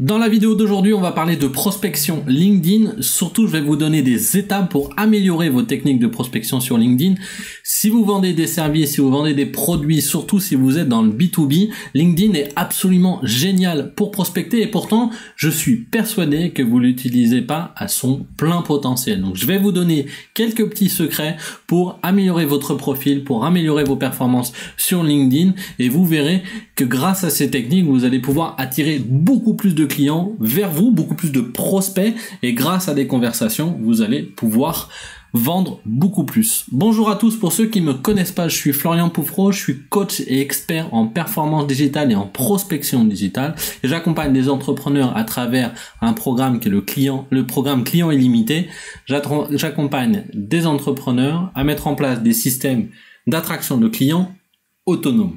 Dans la vidéo d'aujourd'hui, on va parler de prospection LinkedIn. Surtout, je vais vous donner des étapes pour améliorer vos techniques de prospection sur LinkedIn. Si vous vendez des services, si vous vendez des produits, surtout si vous êtes dans le B2B, LinkedIn est absolument génial pour prospecter et pourtant, je suis persuadé que vous l'utilisez pas à son plein potentiel. Donc, je vais vous donner quelques petits secrets pour améliorer votre profil, pour améliorer vos performances sur LinkedIn et vous verrez que grâce à ces techniques, vous allez pouvoir attirer beaucoup plus de clients vers vous, beaucoup plus de prospects et grâce à des conversations, vous allez pouvoir vendre beaucoup plus. Bonjour à tous, pour ceux qui me connaissent pas, je suis Florian Poufreau, je suis coach et expert en performance digitale et en prospection digitale et j'accompagne des entrepreneurs à travers un programme qui est le programme client illimité. J'accompagne des entrepreneurs à mettre en place des systèmes d'attraction de clients autonomes.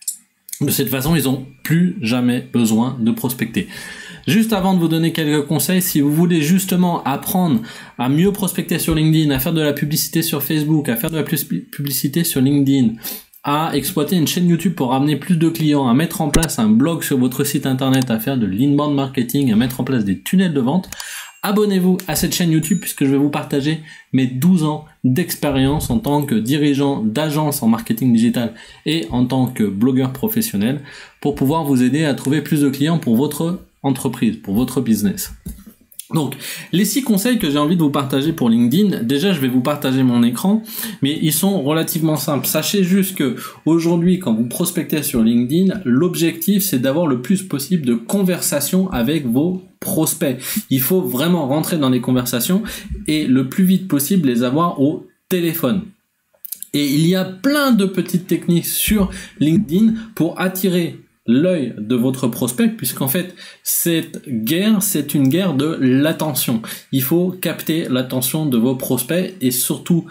De cette façon, ils n'ont plus jamais besoin de prospecter. Juste avant de vous donner quelques conseils, si vous voulez justement apprendre à mieux prospecter sur LinkedIn, à faire de la publicité sur Facebook, à faire de la publicité sur LinkedIn, à exploiter une chaîne YouTube pour ramener plus de clients, à mettre en place un blog sur votre site internet, à faire de l'inbound marketing, à mettre en place des tunnels de vente, abonnez-vous à cette chaîne YouTube puisque je vais vous partager mes 12 ans d'expérience en tant que dirigeant d'agence en marketing digital et en tant que blogueur professionnel pour pouvoir vous aider à trouver plus de clients pour votre entreprise, pour votre business. Donc, les 6 conseils que j'ai envie de vous partager pour LinkedIn, déjà je vais vous partager mon écran, mais ils sont relativement simples. Sachez juste que aujourd'hui, quand vous prospectez sur LinkedIn, l'objectif c'est d'avoir le plus possible de conversations avec vos prospects. Il faut vraiment rentrer dans les conversations et le plus vite possible les avoir au téléphone. Et il y a plein de petites techniques sur LinkedIn pour attirer l'œil de votre prospect, puisqu'en fait cette guerre c'est une guerre de l'attention. Il faut capter l'attention de vos prospects et surtout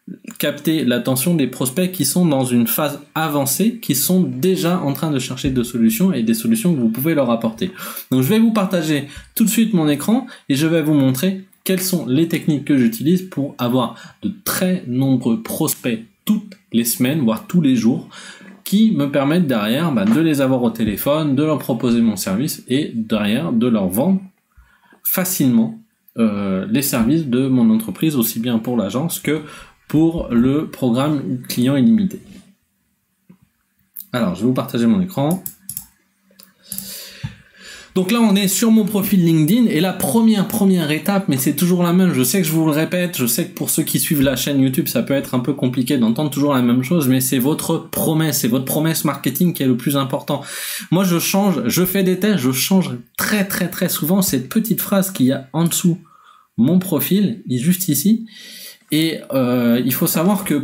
capter l'attention des prospects qui sont dans une phase avancée, qui sont déjà en train de chercher des solutions et des solutions que vous pouvez leur apporter. Donc je vais vous partager tout de suite mon écran et je vais vous montrer quelles sont les techniques que j'utilise pour avoir de très nombreux prospects toutes les semaines, voire tous les jours, qui me permettent derrière de les avoir au téléphone, de leur proposer mon service et derrière de leur vendre facilement les services de mon entreprise, aussi bien pour l'agence que pour le programme client illimité. Alors, je vais vous partager mon écran. Donc là, on est sur mon profil LinkedIn et la première étape, mais c'est toujours la même, je sais que je vous le répète, je sais que pour ceux qui suivent la chaîne YouTube, ça peut être un peu compliqué d'entendre toujours la même chose, mais c'est votre promesse marketing qui est le plus important. Moi, je fais des tests, je change très souvent cette petite phrase qu'il y a en dessous mon profil, juste ici, et il faut savoir que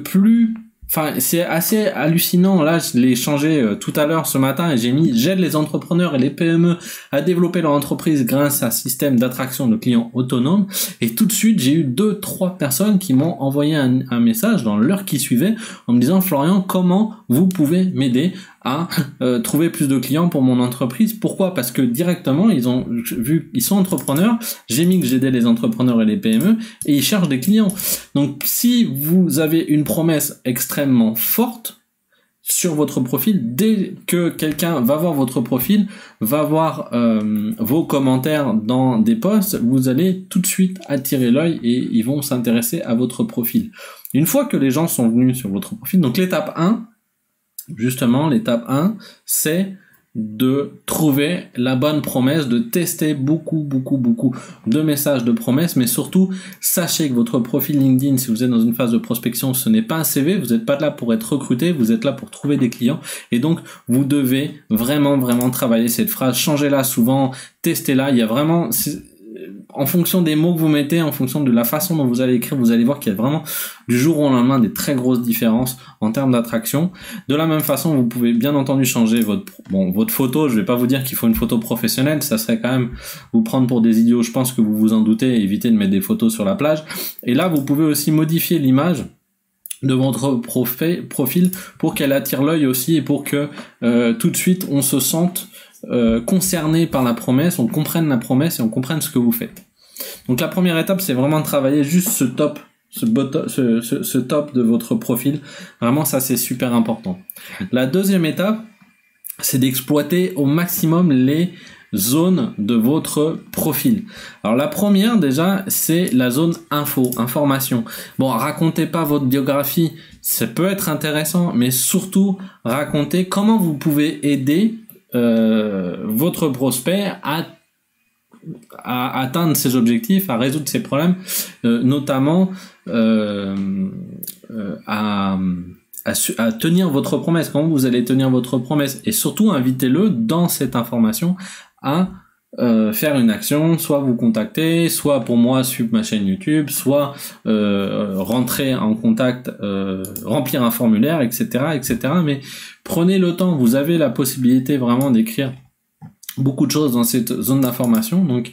c'est assez hallucinant. Là, je l'ai changé tout à l'heure ce matin et j'ai mis « J'aide les entrepreneurs et les PME à développer leur entreprise grâce à un système d'attraction de clients autonome ». Et tout de suite, j'ai eu 2-3 personnes qui m'ont envoyé un message dans l'heure qui suivait en me disant « Florian, comment vous pouvez m'aider à trouver plus de clients pour mon entreprise ?» Pourquoi ? Parce que directement, ils ont vu, ils sont entrepreneurs, j'ai mis que j'aidais les entrepreneurs et les PME et ils cherchent des clients. Donc, si vous avez une promesse extrêmement forte sur votre profil, dès que quelqu'un va voir votre profil, va voir vos commentaires dans des posts, vous allez tout de suite attirer l'œil et ils vont s'intéresser à votre profil. Une fois que les gens sont venus sur votre profil, donc l'étape 1, justement, l'étape 1, c'est de trouver la bonne promesse, de tester beaucoup de messages de promesses, mais surtout, sachez que votre profil LinkedIn, si vous êtes dans une phase de prospection, ce n'est pas un CV, vous n'êtes pas là pour être recruté, vous êtes là pour trouver des clients, et donc, vous devez vraiment travailler cette phrase, changez-la souvent, testez-la, il y a vraiment... En fonction des mots que vous mettez, en fonction de la façon dont vous allez écrire, vous allez voir qu'il y a vraiment du jour au lendemain des très grosses différences en termes d'attraction. De la même façon, vous pouvez bien entendu changer votre photo. Je vais pas vous dire qu'il faut une photo professionnelle, ça serait quand même vous prendre pour des idiots. Je pense que vous vous en doutez, évitez de mettre des photos sur la plage. Et là, vous pouvez aussi modifier l'image de votre profil pour qu'elle attire l'œil aussi et pour que tout de suite on se sente concerné par la promesse, on comprenne la promesse et on comprenne ce que vous faites. Donc la première étape, c'est vraiment de travailler juste ce top de votre profil. Vraiment, ça c'est super important. La deuxième étape, c'est d'exploiter au maximum les zones de votre profil. Alors la première déjà, c'est la zone info, information. Bon, racontez pas votre biographie, ça peut être intéressant, mais surtout racontez comment vous pouvez aider votre prospect à atteindre ses objectifs, à résoudre ses problèmes, notamment à tenir votre promesse, comment vous allez tenir votre promesse, et surtout invitez-le dans cette information à faire une action, soit vous contacter, soit pour moi suivre ma chaîne YouTube, soit rentrer en contact, remplir un formulaire, etc., etc. Mais prenez le temps, vous avez la possibilité vraiment d'écrire beaucoup de choses dans cette zone d'information, donc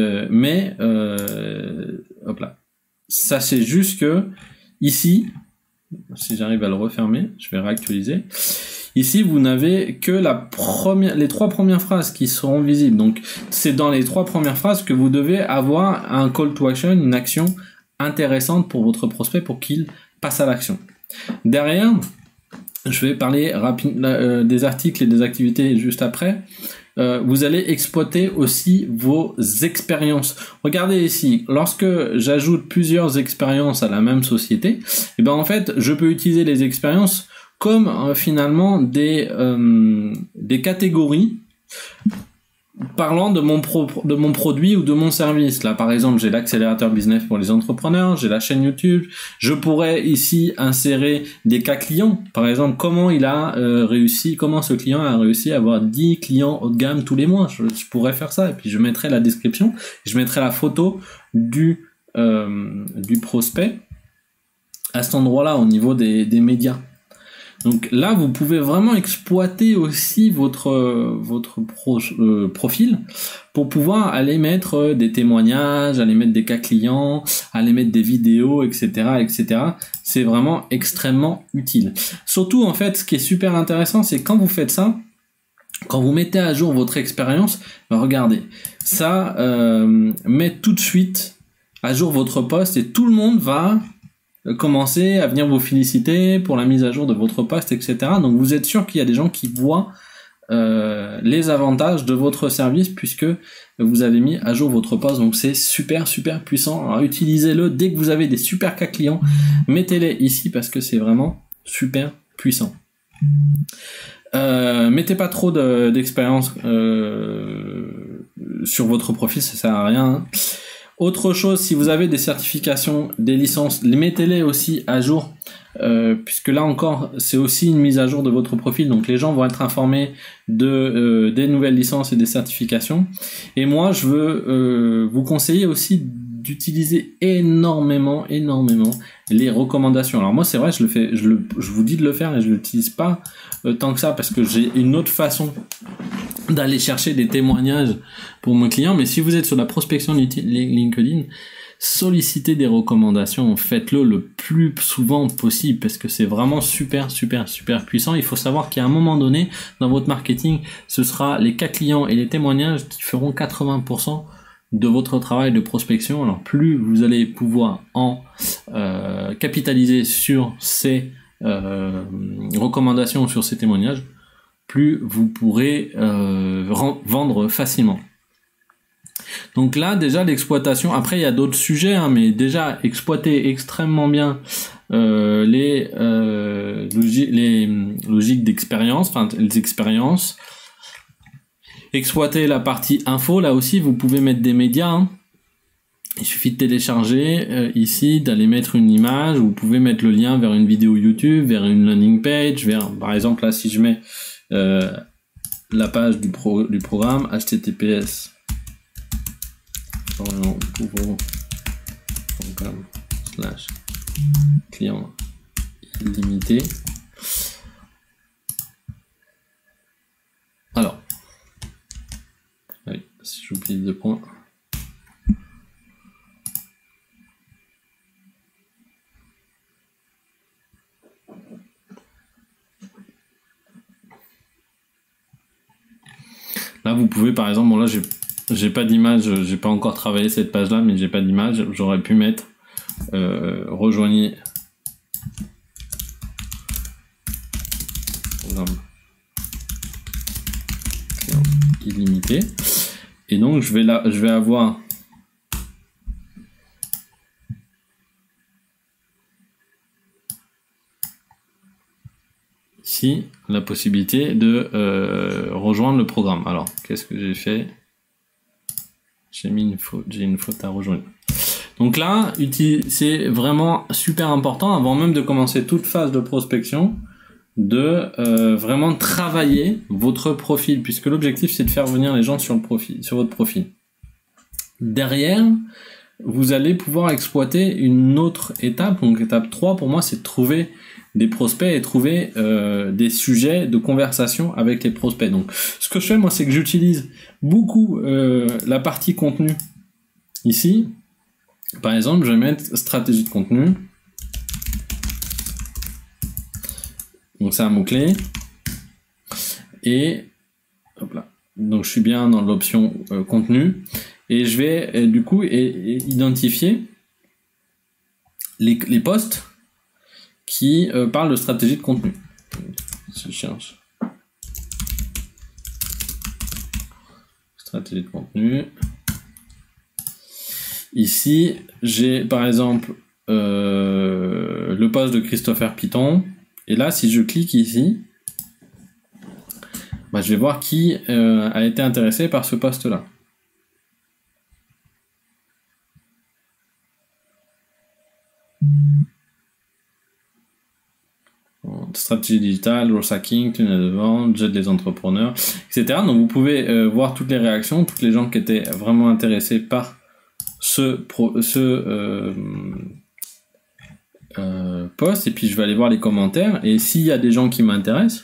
hop là. Sachez juste que ici, si j'arrive à le refermer, je vais réactualiser. Ici, vous n'avez que les 3 premières phrases qui seront visibles. Donc, c'est dans les 3 premières phrases que vous devez avoir un call to action, une action intéressante pour votre prospect pour qu'il passe à l'action. Derrière, je vais parler des articles et des activités juste après. Vous allez exploiter aussi vos expériences. Regardez ici, lorsque j'ajoute plusieurs expériences à la même société, et ben en fait, je peux utiliser les expériences comme finalement des catégories parlant de mon produit ou de mon service. Là, par exemple, j'ai l'accélérateur business pour les entrepreneurs, j'ai la chaîne YouTube. Je pourrais ici insérer des cas clients. Par exemple, comment ce client a réussi à avoir 10 clients haut de gamme tous les mois. Je pourrais faire ça. Et puis, je mettrai la description. Je mettrai la photo du prospect à cet endroit-là, au niveau des médias. Donc là, vous pouvez vraiment exploiter aussi votre profil pour pouvoir aller mettre des témoignages, aller mettre des cas clients, aller mettre des vidéos, etc., etc. C'est vraiment extrêmement utile. Surtout, en fait, ce qui est super intéressant, c'est quand vous faites ça, quand vous mettez à jour votre expérience, regardez, ça met tout de suite à jour votre post et tout le monde va commencer à venir vous féliciter pour la mise à jour de votre poste, etc. Donc vous êtes sûr qu'il y a des gens qui voient les avantages de votre service puisque vous avez mis à jour votre poste. Donc c'est super super puissant. Alors utilisez-le dès que vous avez des super cas clients, mettez-les ici parce que c'est vraiment super puissant. Mettez pas trop d'expérience sur votre profil, ça sert à rien, hein. Autre chose, si vous avez des certifications, des licences, mettez-les aussi à jour, puisque là encore, c'est aussi une mise à jour de votre profil, donc les gens vont être informés des nouvelles licences et des certifications. Et moi, je veux vous conseiller aussi d'utiliser énormément les recommandations. Alors moi, c'est vrai, je vous dis de le faire et je l'utilise pas tant que ça parce que j'ai une autre façon d'aller chercher des témoignages pour mon client. Mais si vous êtes sur la prospection LinkedIn, sollicitez des recommandations, faites-le le plus souvent possible parce que c'est vraiment super puissant. Il faut savoir qu'à un moment donné, dans votre marketing, ce sera les cas clients et les témoignages qui feront 80% de votre travail de prospection. Alors plus vous allez pouvoir en capitaliser sur ces recommandations, sur ces témoignages, plus vous pourrez vendre facilement. Donc là déjà l'exploitation, après il y a d'autres sujets, hein, mais déjà exploiter extrêmement bien les logiques d'expérience, enfin les expériences. Exploiter la partie info, là aussi vous pouvez mettre des médias, hein. Il suffit de télécharger ici, d'aller mettre une image, vous pouvez mettre le lien vers une vidéo YouTube, vers une landing page, par exemple là si je mets la page du programme https client illimité. Alors, oui, si j'oublie 2 points. Là, vous pouvez par exemple, bon là j'ai pas d'image, j'ai pas encore travaillé cette page là, mais j'ai pas d'image, j'aurais pu mettre rejoignez programme client illimité. Et donc je vais avoir ici la possibilité de rejoindre le programme. Alors qu'est-ce que j'ai fait? J'ai une faute à rejoindre. Donc là, c'est vraiment super important, avant même de commencer toute phase de prospection, de vraiment travailler votre profil, puisque l'objectif c'est de faire venir les gens sur votre profil. Derrière, vous allez pouvoir exploiter une autre étape. Donc étape 3 pour moi, c'est de trouver des prospects et trouver des sujets de conversation avec les prospects. Donc ce que je fais moi, c'est que j'utilise beaucoup la partie contenu ici. Par exemple, je vais mettre stratégie de contenu. Donc c'est un mot-clé. Et hop là. Donc je suis bien dans l'option contenu. Et je vais du coup identifier les posts qui parlent de stratégie de contenu. Je cherche stratégie de contenu. Ici, j'ai par exemple le post de Christopher Piton. Et là, si je clique ici, bah, je vais voir qui a été intéressé par ce post-là. Stratégie digitale, growth hacking, tunnel de vente, j'aide les entrepreneurs, etc. Donc vous pouvez voir toutes les réactions, toutes les gens qui étaient vraiment intéressés par ce post, et puis je vais aller voir les commentaires, et s'il y a des gens qui m'intéressent,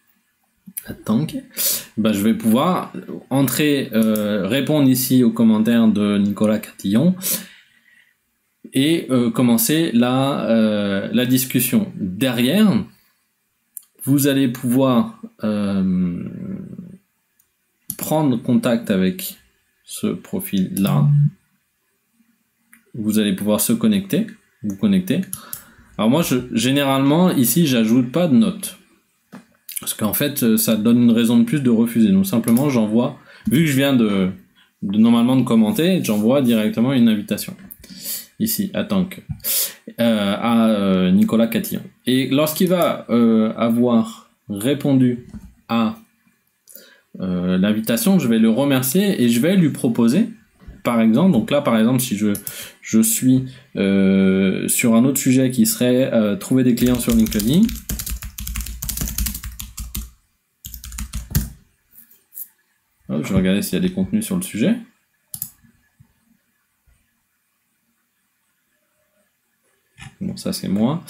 bah, je vais pouvoir répondre ici aux commentaires de Nicolas Catillon et commencer la discussion. Derrière, vous allez pouvoir prendre contact avec ce profil-là. Vous allez pouvoir vous connecter. Alors moi, généralement, ici, j'ajoute pas de notes. Parce qu'en fait, ça donne une raison de plus de refuser. Donc simplement, j'envoie, vu que je viens normalement de commenter, j'envoie directement une invitation. Ici, à Nicolas Catillon. Et lorsqu'il va avoir répondu à l'invitation, je vais le remercier et je vais lui proposer, par exemple, donc là par exemple si je suis sur un autre sujet qui serait trouver des clients sur LinkedIn, hop, je vais regarder s'il y a des contenus sur le sujet. Bon, ça c'est moi.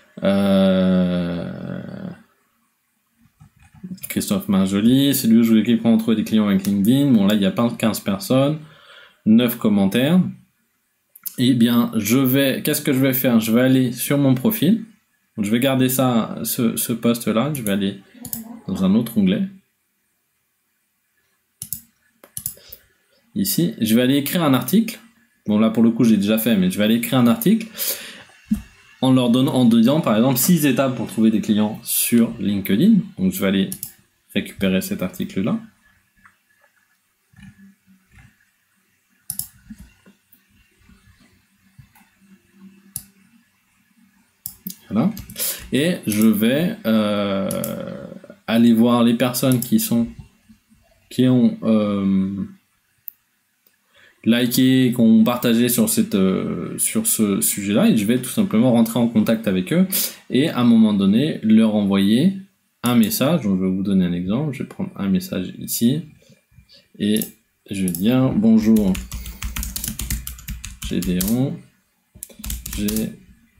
Christophe Marjoli, c'est lui où je voulais qu'il prenne trouver des clients avec LinkedIn. Bon, là il n'y a pas 15 personnes, 9 commentaires. Eh bien, qu'est-ce que je vais faire? Je vais aller sur mon profil. Je vais garder ça, ce post-là. Je vais aller dans un autre onglet. Ici, je vais aller écrire un article. Bon, là pour le coup, j'ai déjà fait, mais je vais aller écrire un article en disant par exemple 6 étapes pour trouver des clients sur LinkedIn. Donc je vais aller récupérer cet article là. Voilà. Et je vais aller voir les personnes qui ont liké, qui ont partagé sur ce sujet-là, et je vais tout simplement rentrer en contact avec eux et à un moment donné leur envoyer un message. Donc, je vais vous donner un exemple. Je vais prendre un message ici et je vais dire bonjour Gédéon, j'ai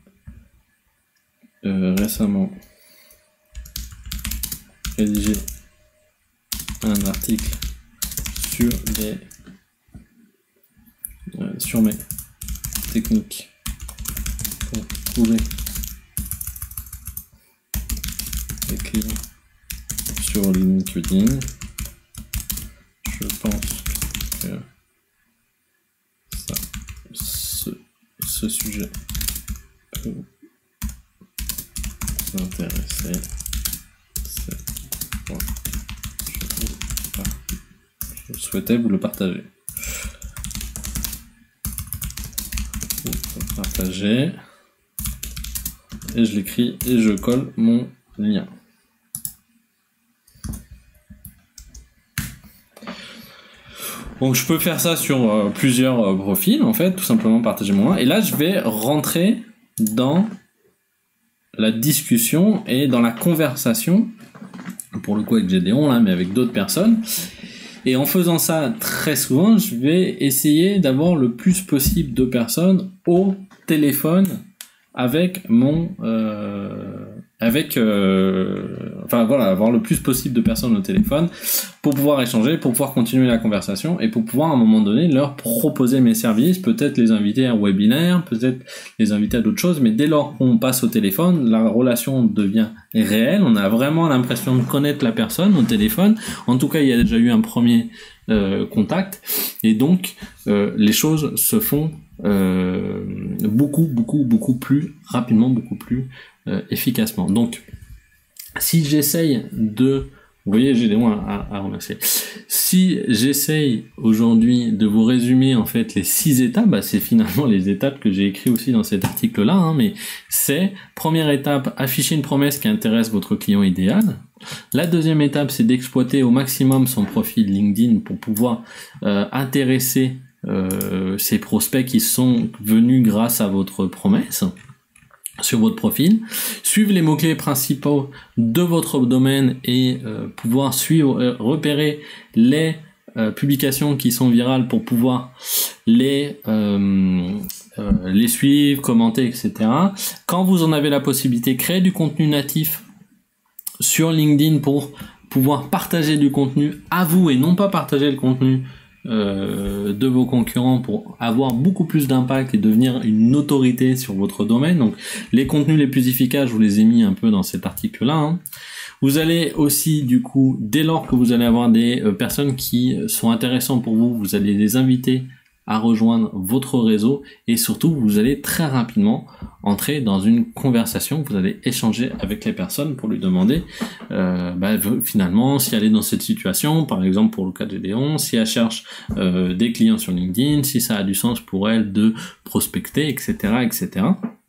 récemment rédigé un article sur mes techniques pour trouver des clients sur LinkedIn. Je pense que ce sujet peut vous intéresser. C'est pourquoi je vous je souhaitais vous le partager. Partager. Et je l'écris et je colle mon lien. Donc je peux faire ça sur plusieurs profils en fait, tout simplement partager mon lien. Et là je vais rentrer dans la discussion et dans la conversation, pour le coup avec Gédéon là, mais avec d'autres personnes. Et en faisant ça très souvent, je vais essayer d'avoir le plus possible de personnes au téléphone avec mon enfin voilà, avoir le plus possible de personnes au téléphone pour pouvoir échanger, pour pouvoir continuer la conversation et pour pouvoir à un moment donné leur proposer mes services, peut-être les inviter à un webinaire, peut-être les inviter à d'autres choses, mais dès lors qu'on passe au téléphone, la relation devient réelle, on a vraiment l'impression de connaître la personne au téléphone. En tout cas, il y a déjà eu un premier contact et donc les choses se font beaucoup plus rapidement, beaucoup plus efficacement. Donc si j'essaye de, vous voyez, j'ai des mots à remercier. Si j'essaye aujourd'hui de vous résumer en fait les 6 étapes, bah, c'est finalement les étapes que j'ai écrites aussi dans cet article-là, hein, mais c'est, première étape, afficher une promesse qui intéresse votre client idéal. La deuxième étape, c'est d'exploiter au maximum son profil LinkedIn pour pouvoir intéresser ces prospects qui sont venus grâce à votre promesse sur votre profil, suivre les mots-clés principaux de votre domaine et pouvoir suivre, repérer les publications qui sont virales pour pouvoir les suivre, commenter, etc. Quand vous en avez la possibilité, créer du contenu natif sur LinkedIn pour pouvoir partager du contenu à vous et non pas partager le contenu de vos concurrents pour avoir beaucoup plus d'impact et devenir une autorité sur votre domaine. Donc les contenus les plus efficaces, je vous les ai mis un peu dans cet article-là, hein. Vous allez aussi, du coup, dès lors que vous allez avoir des personnes qui sont intéressantes pour vous, vous allez les inviter à rejoindre votre réseau et surtout vous allez très rapidement entrer dans une conversation, vous allez échanger avec les personnes pour lui demander finalement si elle est dans cette situation, par exemple pour le cas de Gédéon, si elle cherche des clients sur LinkedIn, si ça a du sens pour elle de prospecter, etc. etc.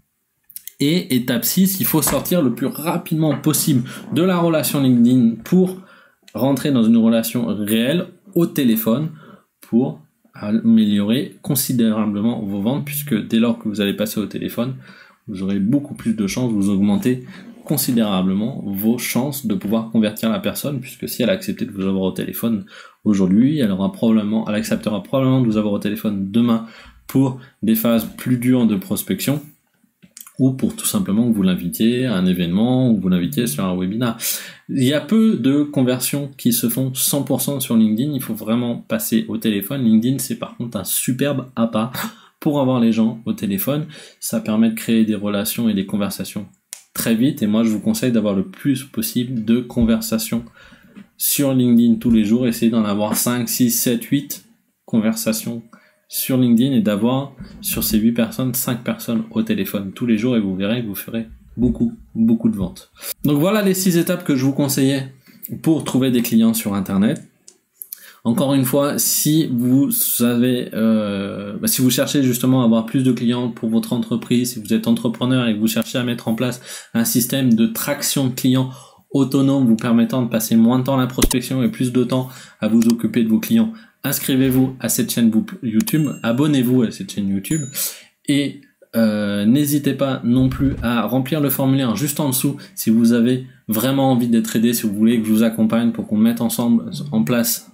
Et étape 6, il faut sortir le plus rapidement possible de la relation LinkedIn pour rentrer dans une relation réelle au téléphone pour améliorer considérablement vos ventes, puisque dès lors que vous allez passer au téléphone, vous aurez beaucoup plus de chances, vous augmentez considérablement vos chances de pouvoir convertir la personne, puisque si elle a accepté de vous avoir au téléphone aujourd'hui, elle acceptera probablement de vous avoir au téléphone demain pour des phases plus dures de prospection, ou pour tout simplement que vous l'invitiez à un événement, ou vous l'invitiez sur un webinaire. Il y a peu de conversions qui se font 100% sur LinkedIn, il faut vraiment passer au téléphone. LinkedIn, c'est par contre un superbe appât pour avoir les gens au téléphone. Ça permet de créer des relations et des conversations très vite, et moi je vous conseille d'avoir le plus possible de conversations sur LinkedIn tous les jours. Essayez d'en avoir 5, 6, 7, 8 conversations sur LinkedIn et d'avoir sur ces 8 personnes, 5 personnes au téléphone tous les jours, et vous verrez que vous ferez beaucoup de ventes. Donc voilà les 6 étapes que je vous conseillais pour trouver des clients sur Internet. Encore une fois, si vous avez, si vous cherchez justement à avoir plus de clients pour votre entreprise, si vous êtes entrepreneur et que vous cherchez à mettre en place un système de traction de clients autonome vous permettant de passer moins de temps à la prospection et plus de temps à vous occuper de vos clients, inscrivez-vous à cette chaîne YouTube, abonnez-vous à cette chaîne YouTube et n'hésitez pas non plus à remplir le formulaire juste en dessous si vous avez vraiment envie d'être aidé, si vous voulez que je vous accompagne pour qu'on mette en place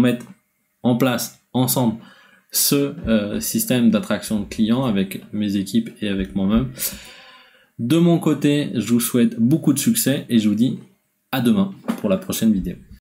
ensemble ce système d'attraction de clients avec mes équipes et avec moi-même. De mon côté, je vous souhaite beaucoup de succès et je vous dis à demain pour la prochaine vidéo.